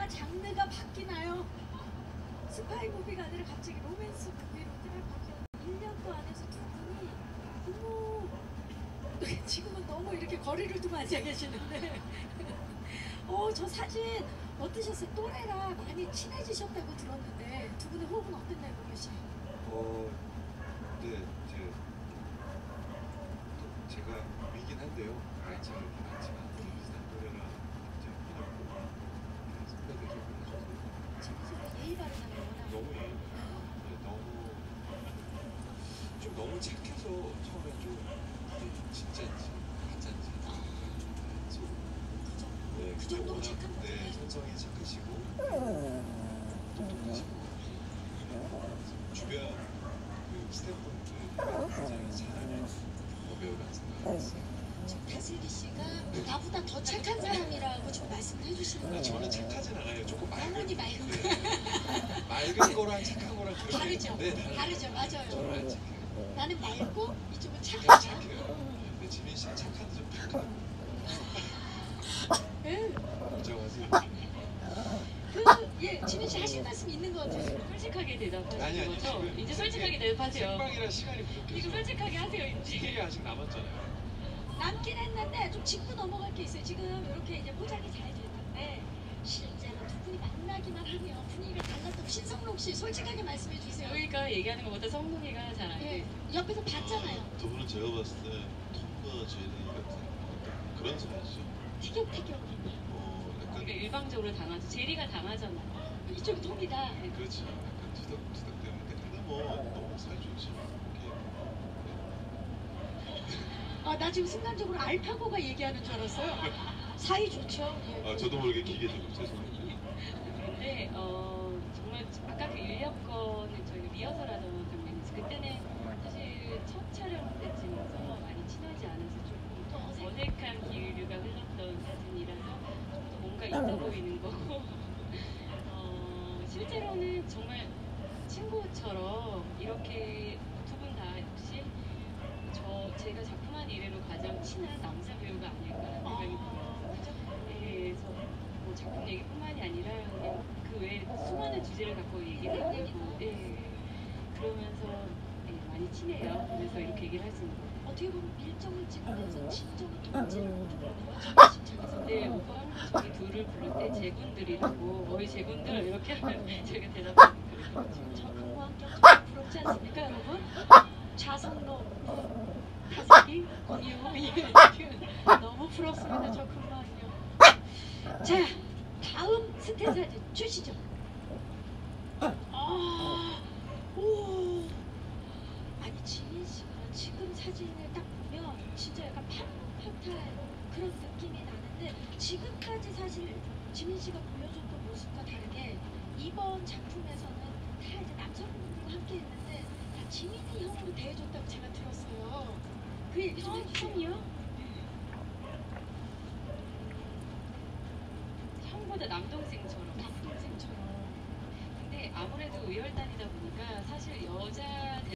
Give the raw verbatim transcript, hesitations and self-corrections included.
영화 장르가 바뀌나요? 스파이 무비가 아니라 갑자기 로맨스 무비로 바뀌었는데 일 년도 안에서 두 분이 너무 지금은 너무 이렇게 거리를 두고 앉아 계시는데 어, 저 사진 어떠셨어요? 또래라 많이 친해지셨다고 들었는데 두 분의 호흡은 어땠나요, 공유 씨? 어, 네, 이제 또 제가 위긴 한데요. 나이차가 이렇게 많지만 비슷한 또래라 이제 어렵고 선배들 좀 불러줘서 재밌어요. 예의 바르잖아요, 워낙. 너무 예의 네, 너무 좀 너무 착해서 처음에 좀 이게 진짜인지 가짜인지 속 네, 그 정도로 워낙, 착한 거죠. 네, 선성이 착하시고 똑똑하시고 주변 그 스태프분들 굉장히 잘 어배우라는 생각을 했어요. 지금 다슬기 씨가 나보다 더 착한 사람이라고 지금 말씀을 해주시는 아, 거예요. 저는 착하진 않아요. 조금 맑은 영혼이 맑은 네. 맑은 거랑 착한 거랑 그렇게 다르죠. 네, 다르죠. 다르죠. 맞아요. 저는 안 착해요. 나는 맑고 이쪽은 그냥 착하죠. 착해요. 근데 지민 씨는 착한데 좀 착하고 응. 인정하세요. 그, 예, 지민 씨 하실 말씀 있는 거 같아요. 솔직하게 아니 대답하시는 아니 거죠? 지금 이제 솔직하게 대답하세요. 생방이라 시간이 부족해서 이거 솔직하게 하세요 이제. 스킬이 아직 남았잖아요. 남긴 했는데 좀 짚고 넘어갈 게 있어요. 지금 이렇게 이제 포장이 잘 됐는데 실제로 두 분이 만나기만 하면 분위기가 달랐다고 신성록 씨 솔직하게 말씀해 주세요. 저희가 얘기하는 것보다 성동이가 잘 알고 예, 있어요. 옆에서 봤잖아요. 두 분은 제가 봤을 때 톰과 제리 같은 그런 사이죠. 티격태격. 어, 약간 우리가 일방적으로 당하죠. 제리가 당하잖아요. 이쪽이 톰이다. 네. 그렇죠. 약간 투닥 투닥 되는데 근데 뭐 너무 사이 좋지. 이렇게 아, 나 지금 순간적으로 알파고가 얘기하는 줄 알았어요. 사이 좋죠. 예. 아 저도 모르게 기계적으로 죄송해요. 근데 어, 정말 아까 그 인력거는 저희가 리허설하던 장면이지. 그때는 사실 첫 촬영 때쯤이어서 많이 친하지 않아서 조금 더 어색한 기류가 흘렀던 사진이라서 좀 더 뭔가 있어 보이는 거고 어, 실제로는 정말 친구처럼 이렇게 두 분 다 혹시 저 제가 작품한 이래로 가장 친한 남자 배우가 아닐까라는 생각이 들어요. 네, 그래서 뭐 작품 얘기뿐만이 아니라 그냥 그 외에 수많은 주제를 갖고 얘기를 하고, 예, 그러면서 예, 많이 친해요. 그래서 이렇게 얘기를 할 수 있는 거예요. 어떻게 보면 밀정을 찍으면서 진정을 통제를 못하거든요. 네, 오빠 저희 둘을 부를 때 제군들이라고, 어이 제군들 이렇게 하면 제가 대답하는 거예요. 저 근무환경 정말 부럽지 않습니까, 여러분? 좌성로, 다슬기, 공유, 예, 너무 부럽습니다, 저 근무환경. 자, 다음 스ቴ 사진 주시죠. 아, 오. 아니, 지민 씨가 지금 사진을 딱 보면 진짜 약간 팡팡탈 그런 느낌이 나는데 지금까지 사실 지민 씨가 보여줬던 모습과 다르게 이번 작품에서는 다 이제 남성분들과 함께 했는데 다 지민이 형으로 대해줬다고 제가 들었어요. 그 얘기 좀 해주세요. 형이요? 형보다 남동생처럼. 남동생처럼. 근데 아무래도 의열단이다 보니까 사실 여자